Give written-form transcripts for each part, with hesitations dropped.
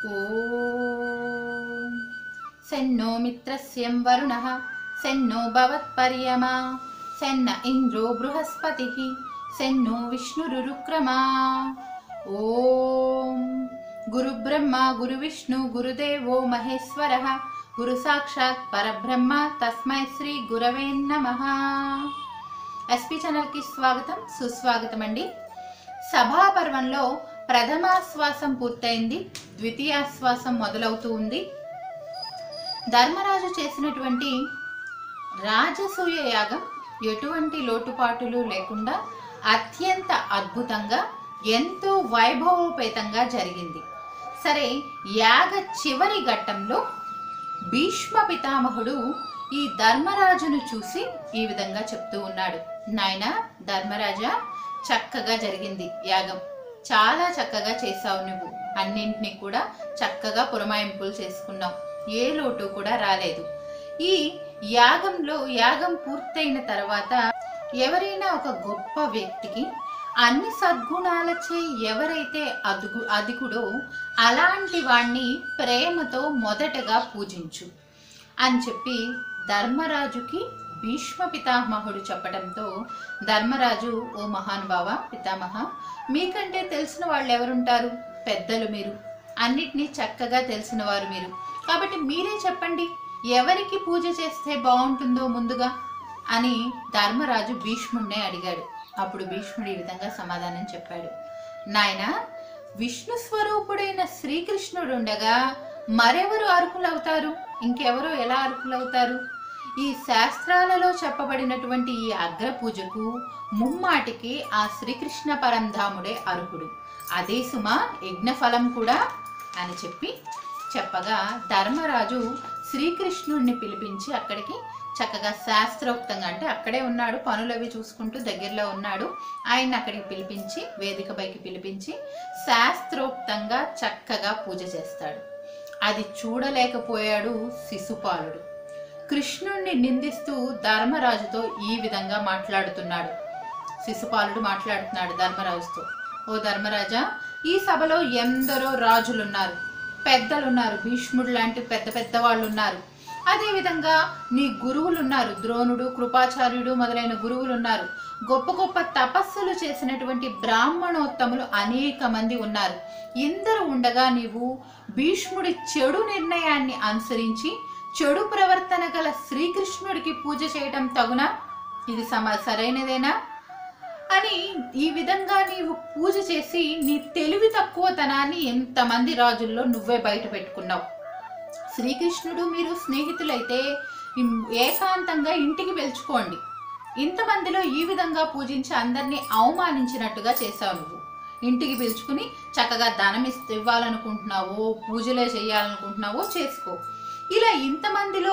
ఓం సెన్నో మిత్రస్యం వరుణః సెన్నో భవత్పర్యమా సెన్న ఇంద్రో బృహస్పతిః సెన్నో విష్ణురురుక్రమా. ఓం గురు బ్రహ్మ గురు విష్ణు గురుదేవో మహేశ్వరః గురు సాక్షాత్ పరబ్రహ్మ తస్మై శ్రీ గురవే నమః. ఎస్పీ ఛానల్కి స్వాగతం సుస్వాగతం అండి. సభాపర్వంలో ప్రథమాశ్వాసం పూర్తయింది, ద్వితీయాశ్వాసం మొదలవుతూ ఉంది. ధర్మరాజు చేసినటువంటి రాజసూయ యాగం ఎటువంటి లోటుపాటులు లేకుండా అత్యంత అద్భుతంగా ఎంతో వైభవోపేతంగా జరిగింది. సరే, యాగ చివరి ఘట్టంలో భీష్మ పితామహుడు ఈ ధర్మరాజును చూసి ఈ విధంగా చెప్తూ ఉన్నాడు. నాయనా ధర్మరాజా, చక్కగా జరిగింది యాగం, చాలా చక్కగా చేసావు, నువ్వు అన్నింటినీ కూడా చక్కగా పురమాయింపులు చేసుకున్నావు, ఏ లోటు కూడా రాలేదు. ఈ యాగం పూర్తయిన తర్వాత ఎవరైనా ఒక గొప్ప వ్యక్తికి అన్ని సద్గుణాలచే ఎవరైతే అధికుడో అలాంటి వాణ్ణి ప్రేమతో మొదటగా పూజించు అని చెప్పి ధర్మరాజుకి భీష్మ పితామహుడు చెప్పడంతో ధర్మరాజు, ఓ మహానుభావ పితామహ, మీకంటే తెలిసిన వాళ్ళు ఎవరుంటారు? పెద్దలు మీరు, అన్నిటినీ చక్కగా తెలిసిన వారు మీరు, కాబట్టి మీరే చెప్పండి ఎవరికి పూజ చేస్తే బాగుంటుందో ముందుగా అని ధర్మరాజు భీష్ముడినే అడిగాడు. అప్పుడు భీష్ముడు ఈ విధంగా సమాధానం చెప్పాడు. నాయనా, విష్ణు స్వరూపుడైన శ్రీకృష్ణుడు ఉండగా మరెవరు అర్హులవుతారు? ఇంకెవరో ఎలా అర్హులవుతారు? ఈ శాస్త్రాలలో చెప్పబడినటువంటి ఈ అగ్ర పూజకు ముమ్మాటికి ఆ శ్రీకృష్ణ పరంధాముడే అర్హుడు, అదే సుమా యజ్ఞఫలం కూడా అని చెప్పగా ధర్మరాజు శ్రీకృష్ణుడిని పిలిపించి అక్కడికి చక్కగా శాస్త్రోక్తంగా, అంటే అక్కడే ఉన్నాడు, పనులవి చూసుకుంటూ దగ్గరలో ఉన్నాడు, ఆయన అక్కడికి పిలిపించి వేదిక పైకి పిలిపించి శాస్త్రోక్తంగా చక్కగా పూజ చేస్తాడు. అది చూడలేకపోయాడు శిశుపాలుడు. కృష్ణుణ్ణి నిందిస్తూ ధర్మరాజుతో ఈ విధంగా మాట్లాడుతున్నాడు. శిశుపాలుడు మాట్లాడుతున్నాడు ధర్మరాజుతో, ఓ ధర్మరాజా, ఈ సభలో ఎందరో రాజులున్నారు, పెద్దలున్నారు, భీష్ముడు లాంటి పెద్ద పెద్ద వాళ్ళు ఉన్నారు, అదేవిధంగా నీ గురువులు ఉన్నారు, ద్రోణుడు, కృపాచార్యుడు మొదలైన గురువులు ఉన్నారు, గొప్ప గొప్ప తపస్సులు చేసినటువంటి బ్రాహ్మణోత్తములు అనేక మంది ఉన్నారు. ఇందరూ ఉండగా నీవు భీష్ముడి చెడు నిర్ణయాన్ని అనుసరించి చెడు ప్రవర్తన గల శ్రీకృష్ణుడికి పూజ చేయటం తగునా? ఇది సరైనదేనా అని ఈ విధంగా నీవు పూజ చేసి నీ తెలివి తక్కువతనాన్ని ఎంతమంది రాజుల్లో నువ్వే బయట పెట్టుకున్నావు. శ్రీకృష్ణుడు మీరు స్నేహితులైతే ఏకాంతంగా ఇంటికి పిలుచుకోండి. ఇంతమందిలో ఈ విధంగా పూజించి అందరినీ అవమానించినట్టుగా చేశావు. నువ్వు ఇంటికి పిలుచుకుని చక్కగా ధనం ఇవ్వాలనుకుంటున్నావో, పూజలే చేయాలనుకుంటున్నావో చేసుకో. ఇలా ఇంతమందిలో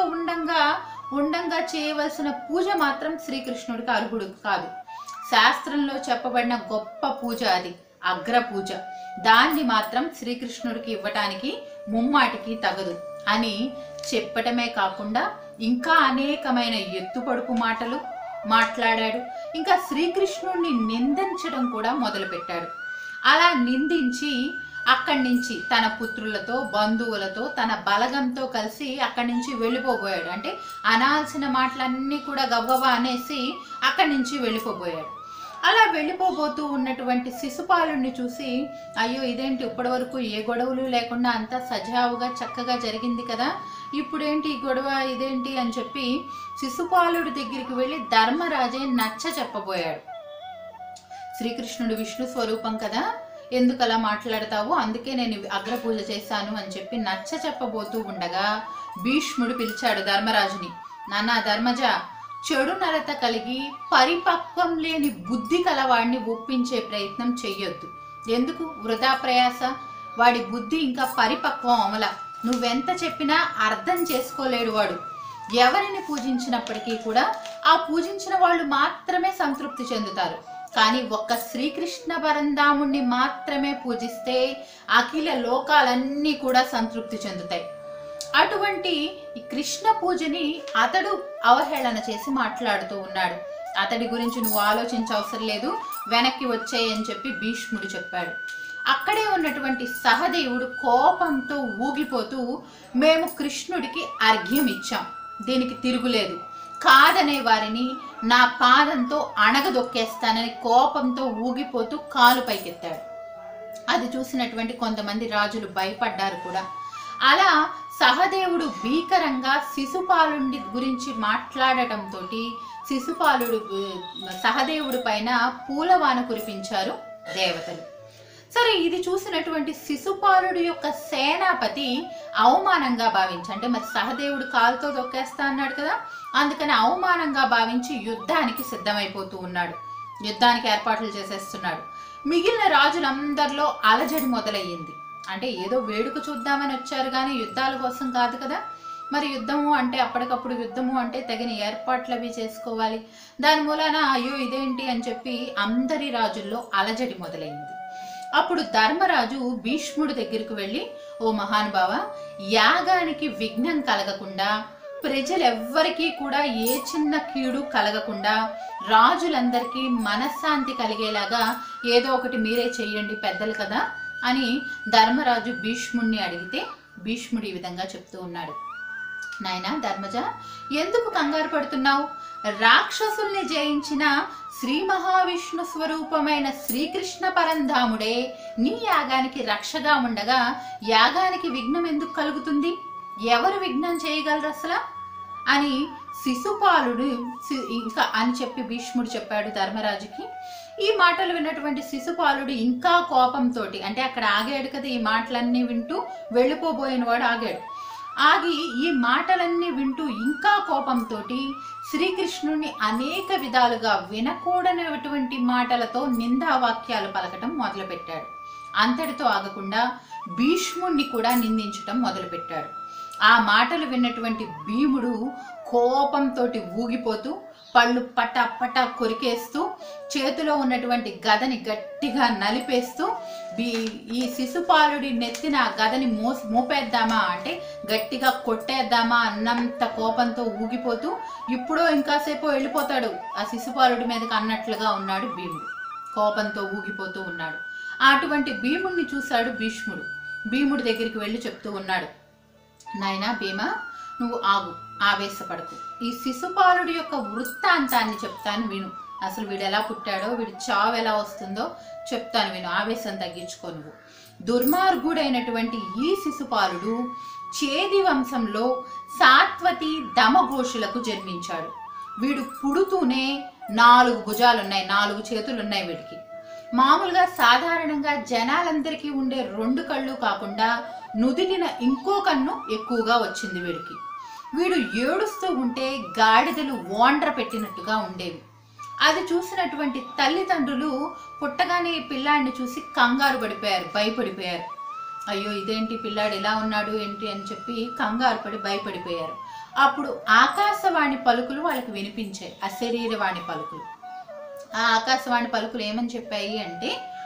ఉండంగా చేయవలసిన పూజ మాత్రం శ్రీకృష్ణుడికి అర్హుడు కాదు. శాస్త్రంలో చెప్పబడిన గొప్ప పూజ అది, అగ్ర పూజ, దాన్ని మాత్రం శ్రీకృష్ణుడికి ఇవ్వటానికి ముమ్మాటికి తగదు అని చెప్పటమే కాకుండా ఇంకా అనేకమైన ఎత్తుపడుపు మాటలు మాట్లాడాడు. ఇంకా శ్రీకృష్ణుడిని నిందించడం కూడా మొదలుపెట్టాడు. అలా నిందించి అక్కడి నుంచి తన పుత్రులతో, బంధువులతో, తన బలగంతో కలిసి అక్కడి నుంచి వెళ్ళిపోబోయాడు. అంటే అనాల్సిన మాటలన్నీ కూడా గబగబా అనేసి అక్కడి నుంచి వెళ్ళిపోబోయాడు. అలా వెళ్ళిపోబోతూ ఉన్నటువంటి శిశుపాలుడిని చూసి, అయ్యో ఇదేంటి, ఇప్పటి వరకు ఏ గొడవలు లేకుండా అంతా సజావుగా చక్కగా జరిగింది కదా, ఇప్పుడేంటి ఈ గొడవ, ఇదేంటి అని చెప్పి శిశుపాలుడి దగ్గరికి వెళ్ళి ధర్మరాజే నచ్చ చెప్పబోయాడు. శ్రీకృష్ణుడు విష్ణు స్వరూపం కదా, ఎందుకు అలా మాట్లాడతావు, అందుకే నేను అగ్ర పూజ చేశాను అని చెప్పి నచ్చ చెప్పబోతూ ఉండగా భీష్ముడు పిలిచాడు ధర్మరాజుని. నాన్న ధర్మజ, చెడు నరత కలిగి పరిపక్వం లేని బుద్ధి కలవాడిని ఒప్పించే ప్రయత్నం చెయ్యొద్దు. ఎందుకు వృధా ప్రయాస? వాడి బుద్ధి ఇంకా పరిపక్వం అమల, నువ్వెంత చెప్పినా అర్థం చేసుకోలేడు వాడు. ఎవరిని పూజించినప్పటికీ కూడా ఆ పూజించిన వాళ్ళు మాత్రమే సంతృప్తి చెందుతారు. కానీ ఒక్క శ్రీకృష్ణ పరంధాముణ్ణి మాత్రమే పూజిస్తే అఖిల లోకాలన్నీ కూడా సంతృప్తి చెందుతాయి. అటువంటి కృష్ణ పూజని అతడు అవహేళన చేసి మాట్లాడుతూ ఉన్నాడు. అతడి గురించి నువ్వు ఆలోచించవసరం లేదు, వెనక్కి వచ్చేయని చెప్పి భీష్ముడు చెప్పాడు. అక్కడే ఉన్నటువంటి సహదేవుడు కోపంతో ఊగిపోతూ, మేము కృష్ణుడికి అర్ఘ్యం ఇచ్చాం, దీనికి తిరుగులేదు, కాదనే వారిని నా పాదంతో అణగదొక్కేస్తానని కోపంతో ఊగిపోతూ కాలు పైకెత్తాడు. అది చూసినటువంటి కొంతమంది రాజులు భయపడ్డారు కూడా. అలా సహదేవుడు భీకరంగా శిశుపాలుడి గురించి మాట్లాడటంతో శిశుపాలుడు సహదేవుడి పైన పూలవాన కురిపించారు దేవతలు. సరే, ఇది చూసినటువంటి శిశుపాలుడి యొక్క సేనాపతి అవమానంగా భావించి, అంటే మరి సహదేవుడు కాలుతో దొక్కేస్తా అన్నాడు కదా, అందుకని అవమానంగా భావించి యుద్ధానికి సిద్ధమైపోతూ ఉన్నాడు. యుద్ధానికి ఏర్పాట్లు చేసేస్తున్నాడు. మిగిలిన రాజులందరిలో అలజడి మొదలయ్యింది. అంటే ఏదో వేడుక చూద్దామని వచ్చారు కానీ యుద్ధాల కోసం కాదు కదా. మరి యుద్ధము అంటే అప్పటికప్పుడు యుద్ధము అంటే తగిన ఏర్పాట్లు అవి చేసుకోవాలి. దాని మూలాన అయ్యో ఇదేంటి అని చెప్పి అందరి రాజుల్లో అలజడి మొదలైంది. అప్పుడు ధర్మరాజు భీష్ముడి దగ్గరికి వెళ్ళి, ఓ మహానుభావ, యాగానికి విఘ్నం కలగకుండా, ప్రజలెవ్వరికీ కూడా ఏ చిన్న కీడు కలగకుండా, రాజులందరికీ మనశ్శాంతి కలిగేలాగా ఏదో ఒకటి మీరే చెయ్యండి, పెద్దలు కదా అని ధర్మరాజు భీష్ముడిని అడిగితే భీష్ముడు ఈ విధంగా చెప్తూ ఉన్నాడు. నాయనా ధర్మజ, ఎందుకు కంగారు పడుతున్నావు? రాక్షసుల్ని జయించిన శ్రీ మహావిష్ణు స్వరూపమైన శ్రీకృష్ణ పరంధాముడే నీ యాగానికి రక్షగా ఉండగా యాగానికి విఘ్నం ఎందుకు కలుగుతుంది? ఎవరు విఘ్నం చేయగలరు అసలు అని శిశుపాలుడు ఇంకా అని చెప్పి భీష్ముడు చెప్పాడు ధర్మరాజుకి. ఈ మాటలు విన్నటువంటి శిశుపాలుడు ఇంకా కోపంతో, అంటే అక్కడ ఆగాడు కదా, ఈ మాటలన్నీ వింటూ వెళ్ళిపోబోయిన వాడు ఆగాడు. ఆగి ఈ మాటలన్నీ వింటూ ఇంకా కోపంతో శ్రీకృష్ణుని అనేక విధాలుగా వినకూడనటువంటి మాటలతో నిందావాక్యాలు పలకటం మొదలుపెట్టాడు. అంతటితో ఆగకుండా భీష్ముణ్ణి కూడా నిందించటం మొదలుపెట్టాడు. ఆ మాటలు విన్నటువంటి భీముడు కోపంతో ఊగిపోతూ పళ్ళు పట పట కొరికేస్తూ చేతిలో ఉన్నటువంటి గదని గట్టిగా నలిపేస్తూ ఈ శిశుపాలుడి నెత్తిన గదని మోపేద్దామా అంటే గట్టిగా కొట్టేద్దామా అన్నంత కోపంతో ఊగిపోతూ ఇప్పుడో ఇంకాసేపు వెళ్ళిపోతాడు ఆ శిశుపాలుడి మీదకి అన్నట్లుగా ఉన్నాడు భీముడు. కోపంతో ఊగిపోతూ ఉన్నాడు. అటువంటి భీముడిని చూశాడు భీష్ముడు. భీముడి దగ్గరికి వెళ్ళి చెప్తూ ఉన్నాడు, నాయనా భీమా, నువ్వు ఆగు, ఆవేశపడకు. ఈ శిశుపాలుడి యొక్క వృత్తాంతాన్ని చెప్తాను విను. అసలు వీడు ఎలా పుట్టాడో, వీడి చావు ఎలా వస్తుందో చెప్తాను విను. ఆవేశం తగ్గించుకో నువ్వు. దుర్మార్గుడైనటువంటి ఈ శిశుపాలుడు చేది వంశంలో సాత్వతి దమఘోషులకు జన్మించాడు. వీడు పుడుతూనే 4 భుజాలున్నాయి, 4 చేతులున్నాయి వీడికి. మామూలుగా సాధారణంగా జనాలందరికీ ఉండే 2 కళ్ళు కాకుండా నుదిటిన ఇంకో కన్ను ఎక్కువగా వచ్చింది వీడికి. వీడు ఏడుస్తూ ఉంటే గాడిదలు ఓండ్ర పెట్టినట్టుగా ఉండేవి. అది చూసినటువంటి తల్లిదండ్రులు పుట్టగానే ఈ పిల్లాడిని చూసి కంగారు పడిపోయారు, భయపడిపోయారు. అయ్యో ఇదేంటి పిల్లాడు ఇలా ఉన్నాడు ఏంటి అని చెప్పి కంగారు పడి భయపడిపోయారు. అప్పుడు ఆకాశవాణి పలుకులు వాళ్ళకి వినిపించాయి, అశరీరవాణి పలుకులు. ఆ ఆకాశవాణి పలుకులు ఏమని చెప్పాయి అంటే,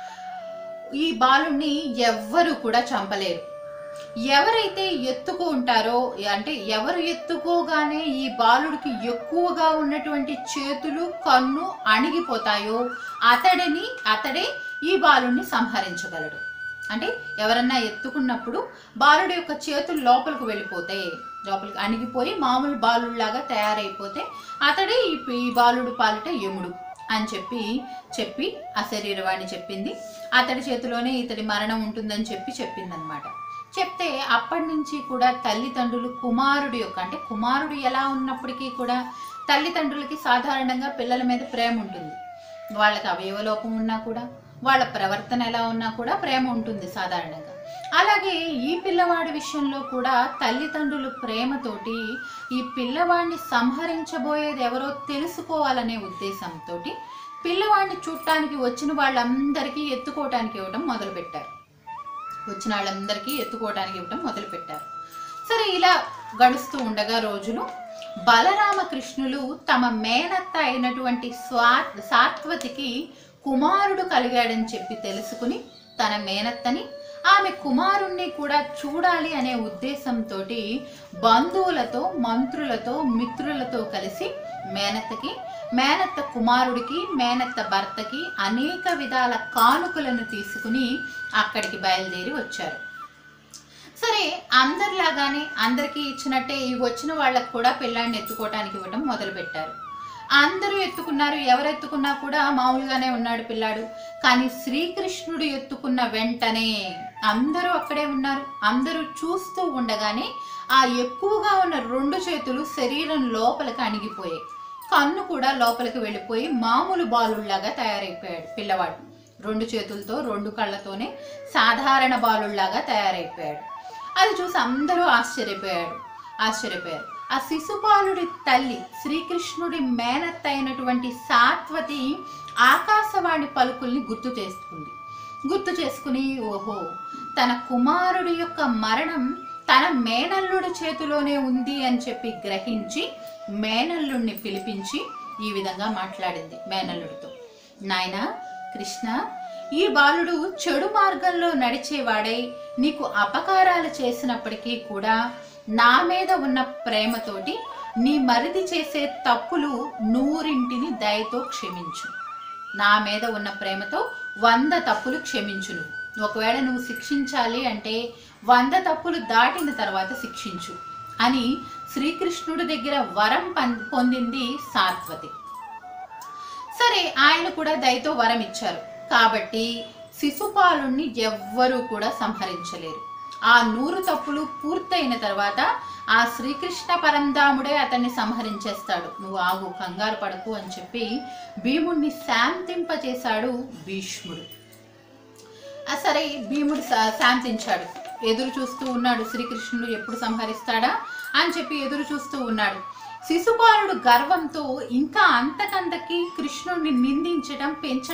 ఈ బాలుణ్ణి ఎవ్వరు కూడా చంపలేరు. ఎవరైతే ఎత్తుకుంటారో, అంటే ఎవరు ఎత్తుకోగానే ఈ బాలుడికి ఎక్కువగా ఉన్నటువంటి చేతులు కన్ను అణిగిపోతాయో అతడే ఈ బాలుడిని సంహరించగలడు. అంటే ఎవరన్నా ఎత్తుకున్నప్పుడు బాలుడి యొక్క చేతులు లోపలికి వెళ్ళిపోతే, లోపలికి అణిగిపోయి మామూలు బాలుడిలాగా తయారైపోతే అతడే ఈ బాలుడు పాలిట యముడు అని చెప్పి అశరీరవాణి చెప్పింది. అతడి చేతిలోనే ఇతడి మరణం ఉంటుందని చెప్పిందనమాట. చెప్తే అప్పటి నుంచి కూడా తల్లిదండ్రులు కుమారుడు యొక్క, అంటే కుమారుడు ఎలా ఉన్నప్పటికీ కూడా తల్లిదండ్రులకి సాధారణంగా పిల్లల మీద ప్రేమ ఉంటుంది. వాళ్ళకి అవయవలోపం ఉన్నా కూడా, వాళ్ళ ప్రవర్తన ఎలా ఉన్నా కూడా ప్రేమ ఉంటుంది సాధారణంగా. అలాగే ఈ పిల్లవాడి విషయంలో కూడా తల్లిదండ్రులు ప్రేమతోటి ఈ పిల్లవాడిని సంహరించబోయేది ఎవరో తెలుసుకోవాలనే ఉద్దేశంతో పిల్లవాడిని చూడటానికి వచ్చిన వాళ్ళందరికీ ఎత్తుకోవటానికి ఇవ్వటం మొదలుపెట్టారు. సరే, ఇలా గడుస్తూ ఉండగా రోజులు, బలరామకృష్ణులు తమ మేనత్త అయినటువంటి సాత్వతికి కుమారుడు కలిగాడని చెప్పి తెలుసుకుని తన మేనత్తని ఆమె కుమారుణ్ణి కూడా చూడాలి అనే ఉద్దేశంతో బంధువులతో, మంత్రులతో, మిత్రులతో కలిసి మేనత్తకి, మేనత్త కుమారుడికి, మేనత్త భర్తకి అనేక విధాల కానుకలను తీసుకుని అక్కడికి బయలుదేరి వచ్చారు. సరే, అందరిలాగానే అందరికీ ఇచ్చినట్టే ఈ వచ్చిన వాళ్ళకు కూడా పిల్లాడిని ఎత్తుకోవటానికి ఇవ్వటం మొదలుపెట్టారు. అందరూ ఎత్తుకున్నారు. ఎవరు ఎత్తుకున్నా కూడా మామూలుగానే ఉన్నాడు పిల్లాడు. కానీ శ్రీకృష్ణుడు ఎత్తుకున్న వెంటనే అందరూ అక్కడే ఉన్నారు. అందరూ చూస్తూ ఉండగానే ఆ ఎక్కువగా ఉన్న 2 చేతులు శరీరం లోపలికి అణిగిపోయాయి. కన్ను కూడా లోపలికి వెళ్ళిపోయి మామూలు బాలుళ్లాగా తయారైపోయాడు పిల్లవాడు. 2 చేతులతో, 2 కళ్ళతోనే సాధారణ బాలుళ్లాగా తయారైపోయాడు. అది చూసి అందరూ ఆశ్చర్యపోయారు. ఆ శిశుపాలుడి తల్లి, శ్రీకృష్ణుడి మేనత్త అయినటువంటి సాత్వతి ఆకాశవాణి పలుకుల్ని గుర్తు చేసుకుని ఓహో, తన కుమారుడి యొక్క మరణం తన మేనల్లుడి చేతిలోనే ఉంది అని చెప్పి గ్రహించి మేనల్లుడిని పిలిపించి ఈ విధంగా మాట్లాడింది మేనల్లుడితో. నాయనా కృష్ణ, ఈ బాలుడు చెడు మార్గంలో నడిచేవాడై నీకు అపకారాలు చేసినప్పటికీ కూడా నా మీద ఉన్న ప్రేమతోటి నీ మరిది చేసే తప్పులు 100ని దయతో క్షమించు. నా మీద ఉన్న ప్రేమతో 100 తప్పులు క్షమించును. ఒకవేళ నువ్వు శిక్షించాలి అంటే 100 తప్పులు దాటిన తర్వాత శిక్షించు అని శ్రీకృష్ణుడి దగ్గర వరం పొందింది సాత్వతి. సరే, ఆయన కూడా దయతో వరం ఇచ్చారు కాబట్టి శిశుపాలుణ్ణి ఎవ్వరూ కూడా సంహరించలేరు. ఆ 100 తప్పులు పూర్తయిన తర్వాత ఆ శ్రీకృష్ణ పరంధాముడే అతన్ని సంహరించేస్తాడు. నువ్వు ఆగు, కంగారు పడకు అని చెప్పి భీముడిని శాంతింపచేశాడు భీష్ముడు. సరే, భీముడు శాంతించాడు. ఎదురు చూస్తూ ఉన్నాడు, శ్రీకృష్ణుడు ఎప్పుడు సంహరిస్తాడా అని చెప్పి ఎదురు చూస్తూ ఉన్నాడు. శిశుపాలుడు గర్వంతో ఇంకా అంతకంతకి కృష్ణుడిని నిందించడం,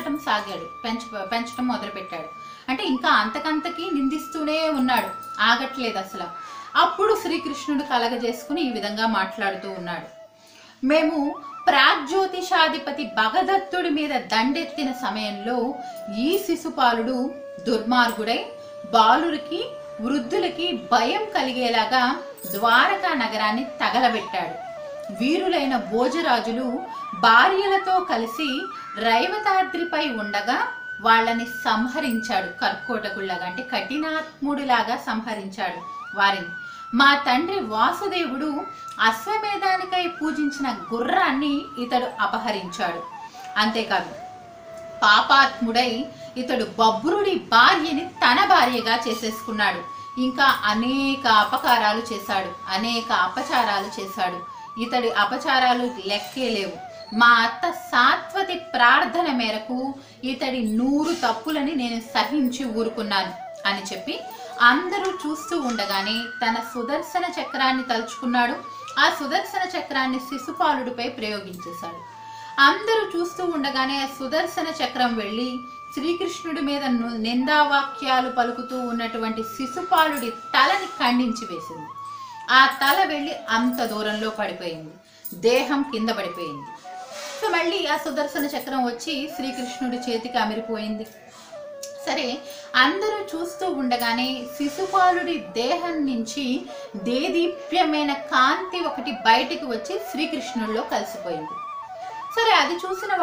పెంచడం మొదలుపెట్టాడు. అంటే ఇంకా అంతకంతకి నిందిస్తూనే ఉన్నాడు, ఆగట్లేదు అసలు. అప్పుడు శ్రీకృష్ణుడు కలగజేసుకుని ఈ విధంగా మాట్లాడుతూ ఉన్నాడు. మేము ప్రాగ్జ్యోతిషాధిపతి భగదత్తుడి మీద దండెత్తిన సమయంలో ఈ శిశుపాలుడు దుర్మార్గుడై బాలురికి, వృద్ధులకి భయం కలిగేలాగా ద్వారకా నగరాన్ని తగలబెట్టాడు. వీరులైన భోజరాజులు భార్యలతో కలిసి రైవతాద్రిపై ఉండగా వాళ్ళని సంహరించాడు. కర్కోటకుల్లాగా, అంటే కఠినాత్ముడిలాగా సంహరించాడు వారిని. మా తండ్రి వాసుదేవుడు అశ్వమేధానికై పూజించిన గుర్రాన్ని ఇతడు అపహరించాడు. అంతేకాదు, పాపాత్ముడై ఇతడు బబ్రుడి భార్యని తన భార్యగా చేసేసుకున్నాడు. ఇంకా అనేక అపకారాలు చేశాడు, అనేక అపచారాలు చేశాడు. ఇతడి అపచారాలు లెక్కే లేవు. మా అత్త సాత్వతి ప్రార్థన మేరకు ఇతడి 100 తప్పులని నేను సహించి ఊరుకున్నాను అని చెప్పి అందరూ చూస్తూ ఉండగానే తన సుదర్శన చక్రాన్ని తలుచుకున్నాడు. ఆ సుదర్శన చక్రాన్ని శిశుపాలుడిపై ప్రయోగించేశాడు. అందరూ చూస్తూ ఉండగానే ఆ సుదర్శన చక్రం వెళ్ళి శ్రీకృష్ణుడి మీద నిందావాక్యాలు పలుకుతూ ఉన్నటువంటి శిశుపాలుడి తలని ఖండించి వేసింది. ఆ తల వెళ్ళి అంత దూరంలో పడిపోయింది, దేహం కింద పడిపోయింది. సో మళ్ళీ ఆ సుదర్శన చక్రం వచ్చి శ్రీకృష్ణుడి చేతికి అమిరిపోయింది. సరే, అందరూ చూస్తూ ఉండగానే శిశుపాలుడి దేహం నుంచి దేదీప్యమైన కాంతి ఒకటి బయటికి వచ్చి శ్రీకృష్ణుడిలో కలిసిపోయింది. సరే, అది చూసిన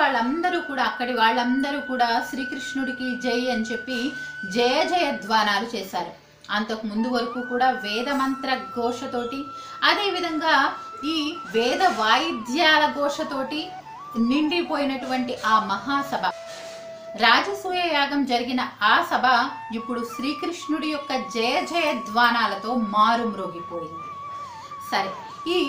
వాళ్ళందరూ కూడా శ్రీకృష్ణుడికి జై అని చెప్పి జయ జయ ధ్వానాలు చేశారు. అంతకు ముందు వరకు కూడా వేదమంత్ర ఘోషతోటి, అదేవిధంగా ఈ వేద వాయిద్యాల ఘోషతోటి నిండిపోయినటువంటి ఆ మహాసభ, రాజసూయ యాగం జరిగిన ఆ సభ ఇప్పుడు శ్రీకృష్ణుడి యొక్క జయ జయ ధ్వానాలతో మారుమ్రోగిపోయింది. సరే, ఈ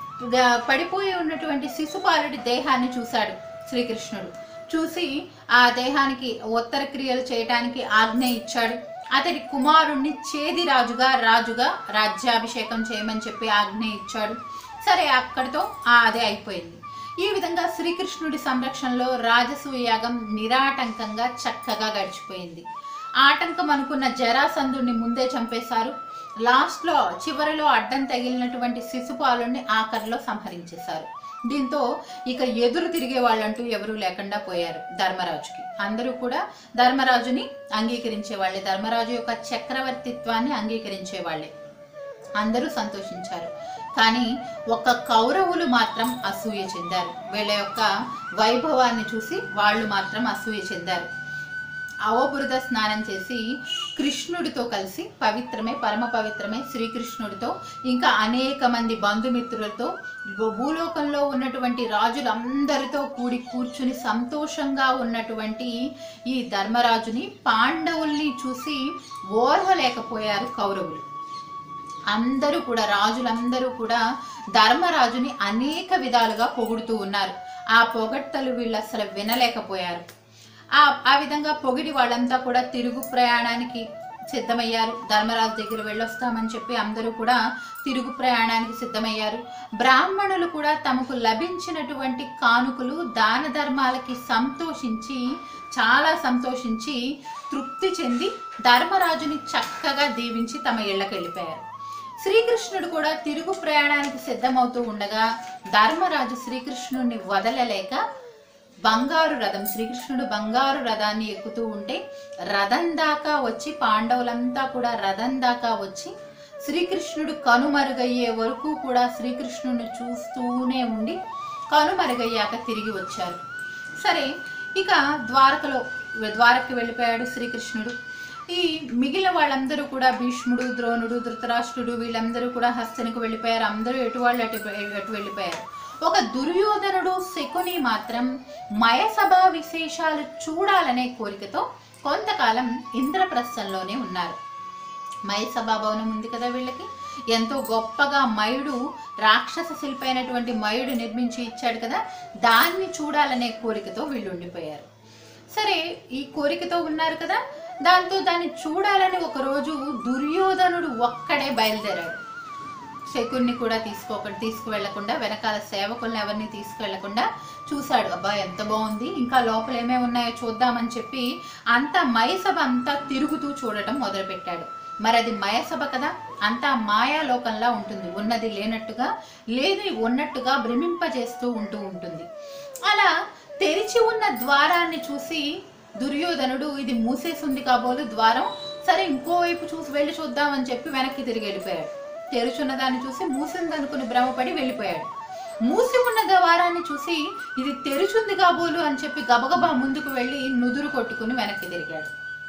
పడిపోయి ఉన్నటువంటి శిశుపాలుడి దేహాన్ని చూశాడు శ్రీకృష్ణుడు. చూసి ఆ దేహానికి ఉత్తర క్రియలు చేయటానికి ఆజ్ఞ ఇచ్చాడు. అతడి కుమారుణ్ణి చేది రాజుగా రాజ్యాభిషేకం చేయమని చెప్పి ఆజ్ఞ ఇచ్చాడు. సరే, అక్కడితో అదే అయిపోయింది. ఈ విధంగా శ్రీకృష్ణుడి సంరక్షణలో రాజసూయ యాగం నిరాటంకంగా చక్కగా గడిచిపోయింది. ఆటంకం అనుకున్న జరాసంధుడిని ముందే చంపేశారు. చివరిలో అడ్డం తగిలినటువంటి శిశుపాలుడిని ఆఖరిలో సంహరించేశారు. దీంతో ఇక ఎదురు తిరిగే వాళ్ళంటూ ఎవరూ లేకుండా పోయారు ధర్మరాజుకి. అందరూ కూడా ధర్మరాజుని అంగీకరించే వాళ్ళే, ధర్మరాజు యొక్క చక్రవర్తిత్వాన్ని అంగీకరించే వాళ్ళే. అందరూ సంతోషించారు. కానీ ఒక్క కౌరవులు మాత్రం అసూయ చెందారు. వీళ్ళ యొక్క వైభవాన్ని చూసి వాళ్ళు మాత్రం అసూయ చెందారు. అవబురద స్నానం చేసి కృష్ణుడితో కలిసి పవిత్రమే, పరమ పవిత్రమే శ్రీకృష్ణుడితో, ఇంకా అనేక మంది బంధుమిత్రులతో, భూలోకంలో ఉన్నటువంటి రాజులందరితో కూర్చుని సంతోషంగా ఉన్నటువంటి ఈ ధర్మరాజుని, పాండవుల్ని చూసి ఓర్వలేకపోయారు కౌరవులు. అందరూ కూడా, రాజులందరూ కూడా ధర్మరాజుని అనేక విధాలుగా పొగుడుతూ ఉన్నారు. ఆ పొగడ్తలు వీళ్ళు అసలు వినలేకపోయారు. ఆ విధంగా పొగిడి వాళ్ళంతా కూడా తిరుగు ప్రయాణానికి సిద్ధమయ్యారు. ధర్మరాజు దగ్గర వెళ్ళొస్తామని చెప్పి అందరూ కూడా తిరుగు ప్రయాణానికి సిద్ధమయ్యారు. బ్రాహ్మణులు కూడా తమకు లభించినటువంటి కానుకలు, దాన ధర్మాలకి సంతోషించి, చాలా సంతోషించి తృప్తి చెంది ధర్మరాజుని చక్కగా దీవించి తమ ఇళ్ళకి వెళ్ళిపోయారు. శ్రీకృష్ణుడు కూడా తిరుగు ప్రయాణానికి సిద్ధమవుతూ ఉండగా ధర్మరాజు శ్రీకృష్ణుడిని వదలలేక బంగారు రథం, శ్రీకృష్ణుడు బంగారు రథాన్ని ఎక్కుతూ ఉంటే రథం దాకా వచ్చి, పాండవులంతా కూడా రథం దాకా వచ్చి శ్రీకృష్ణుడు కనుమరుగయ్యే వరకు కూడా శ్రీకృష్ణుడిని చూస్తూనే ఉండి కనుమరుగయ్యాక తిరిగి వచ్చారు. సరే, ఇక ద్వారకి వెళ్ళిపోయాడు శ్రీకృష్ణుడు. ఈ మిగిలిన వాళ్ళందరూ కూడా భీష్ముడు, ద్రోణుడు, ధృతరాష్ట్రుడు వీళ్ళందరూ కూడా హస్తినకు వెళ్ళిపోయారు. అందరూ ఎటు వాళ్ళు అటు వెళ్ళిపోయారు. ఒక దుర్యోధనుడు, శకుని మాత్రం మయసభ విశేషాలు చూడాలనే కోరికతో కొంతకాలం ఇంద్రప్రస్థంలోనే ఉన్నారు. మయసభ భవనం ఉంది కదా వీళ్ళకి, ఎంతో గొప్పగా మయుడు, రాక్షస శిల్పి అయినటువంటి మయుడు నిర్మించి ఇచ్చాడు కదా, దాన్ని చూడాలనే కోరికతో వీళ్ళు ఉండిపోయారు. సరే, ఈ కోరికతో ఉన్నారు కదా, దాంతో దాన్ని చూడాలని ఒకరోజు దుర్యోధనుడు ఒక్కడే బయలుదేరాడు. శకుని కూడా తీసుకువెళ్లకుండా, వెనకాల సేవకుల్ని ఎవరిని తీసుకువెళ్లకుండా చూశాడు. అబ్బా ఎంత బాగుంది, ఇంకా లోపల ఏమేమి ఉన్నాయో చూద్దామని చెప్పి అంతా మయసభ అంతా తిరుగుతూ చూడటం మొదలుపెట్టాడు. మరి అది మయసభ కదా, అంతా మాయాలోకంలా ఉంటుంది. ఉన్నది లేనట్టుగా, లేదు ఉన్నట్టుగా భ్రమింపజేస్తూ ఉంటుంది. అలా తెరిచి ఉన్న ద్వారాన్ని చూసి దుర్యోధనుడు, ఇది మూసేసింది కాబోలు ద్వారం, సరే ఇంకోవైపు వెళ్ళి చూద్దామని చెప్పి వెనక్కి తిరిగి వెళ్ళిపోయాడు. తెరుచున్న దాన్ని చూసి మూసిందనుకుని భ్రమపడి వెళ్ళిపోయాడు. మూసి ఉన్న ద్వారాన్ని చూసి ఇది తెరుచుంది కాబోలు అని చెప్పి గబగబా ముందుకు వెళ్ళి నుదురు కొట్టుకుని వెనక్కి తిరిగాడు.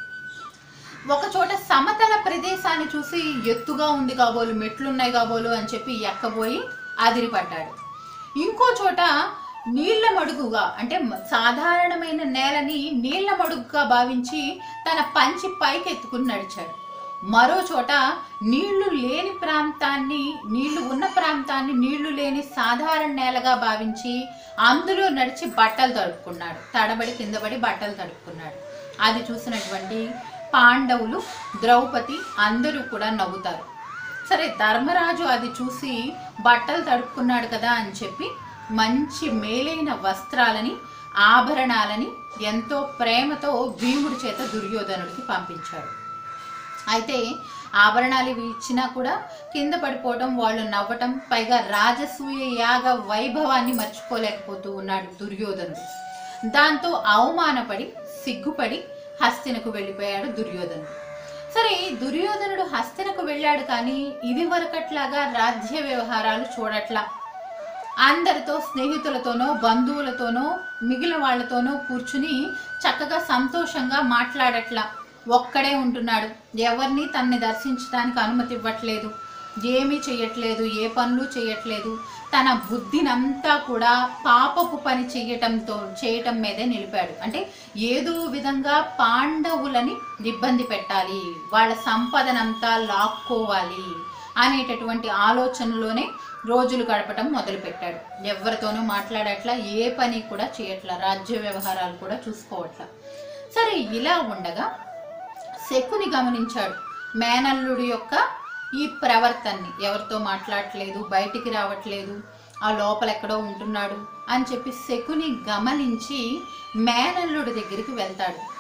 ఒక చోట సమతల ప్రదేశాన్ని చూసి ఎత్తుగా ఉంది కాబోలు, మెట్లున్నాయి కాబోలు అని చెప్పి ఎక్కబోయి అదిరిపడ్డాడు. ఇంకో చోట నీళ్ల మడుగుగా, అంటే సాధారణమైన నేలని నీళ్ల మడుగుగా భావించి తన పంచి పైకి ఎత్తుకుని నడిచాడు. మరో చోట నీళ్లు లేని ప్రాంతాన్ని, నీళ్లు ఉన్న ప్రాంతాన్ని నీళ్లు లేని సాధారణ నేలగా భావించి అందులో నడిచి బట్టలు తడుపుకున్నాడు. తడబడి కిందపడి బట్టలు తడుపుకున్నాడు. అది చూసినటువంటి పాండవులు, ద్రౌపది అందరూ కూడా నవ్వుతారు. సరే, ధర్మరాజు అది చూసి బట్టలు తడుపుకున్నాడు కదా అని చెప్పి మంచి మేలైన వస్త్రాలని, ఆభరణాలని ఎంతో ప్రేమతో భీముడి చేత దుర్యోధనుడికి పంపించాడు. అయితే ఆభరణాలు ఇవి ఇచ్చినా కూడా కింద పడిపోవటం, వాళ్ళు నవ్వటం, పైగా రాజసూయ యాగ వైభవాన్ని మర్చిపోలేకపోతూ ఉన్నాడు దుర్యోధనుడు. దాంతో అవమానపడి, సిగ్గుపడి హస్తినకు వెళ్ళిపోయాడు దుర్యోధనుడు. సరే, దుర్యోధనుడు హస్తినకు వెళ్ళాడు, కానీ ఇది వరకట్లాగా రాజ్య వ్యవహారాలు చూడట్లా. అందరితో, స్నేహితులతోనో, బంధువులతోనో, మిగిలిన వాళ్ళతోనో కూర్చుని చక్కగా సంతోషంగా మాట్లాడట్లా. ఒక్కడే ఉంటున్నాడు. ఎవరిని తనని దర్శించడానికి అనుమతి ఇవ్వట్లేదు, ఏమీ చెయ్యట్లేదు, ఏ పనులు చేయట్లేదు. తన బుద్ధినంతా కూడా పాపపు పని చేయటం మీదే నిలిపాడు. అంటే ఏదో విధంగా పాండవులని ఇబ్బంది పెట్టాలి, వాళ్ళ సంపదనంతా లాక్కోవాలి అనేటటువంటి ఆలోచనలోనే రోజులు గడపటం మొదలుపెట్టాడు. ఎవరితోనూ మాట్లాడట్లా, ఏ పని కూడా చేయట్లా, రాజ్య వ్యవహారాలు కూడా చూసుకోవట్లా. సరే, ఇలా ఉండగా శకుని గమనించాడు మేనల్లుడి యొక్క ఈ ప్రవర్తనని. ఎవరితో మాట్లాడట్లేదు, బయటికి రావట్లేదు, ఆ లోపల ఎక్కడో ఉంటున్నాడు అని చెప్పి శకుని గమనించి మేనల్లుడి దగ్గరికి వెళ్తాడు.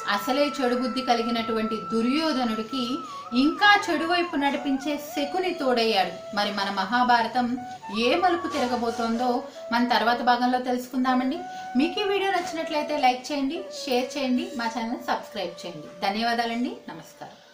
అసలే చెడు బుద్ధి కలిగినటువంటి దుర్యోధనుడికి ఇంకా చెడు వైపు నడిపించే శకుని తోడయ్యాడు. మరి మన మహాభారతం ఏ మలుపు తిరగబోతోందో మన తర్వాత భాగంలో తెలుసుకుందామండి. మీకు ఈ వీడియో నచ్చినట్లయితే లైక్ చేయండి, షేర్ చేయండి, మా ఛానల్ సబ్స్క్రైబ్ చేయండి. ధన్యవాదాలండి. నమస్కారం.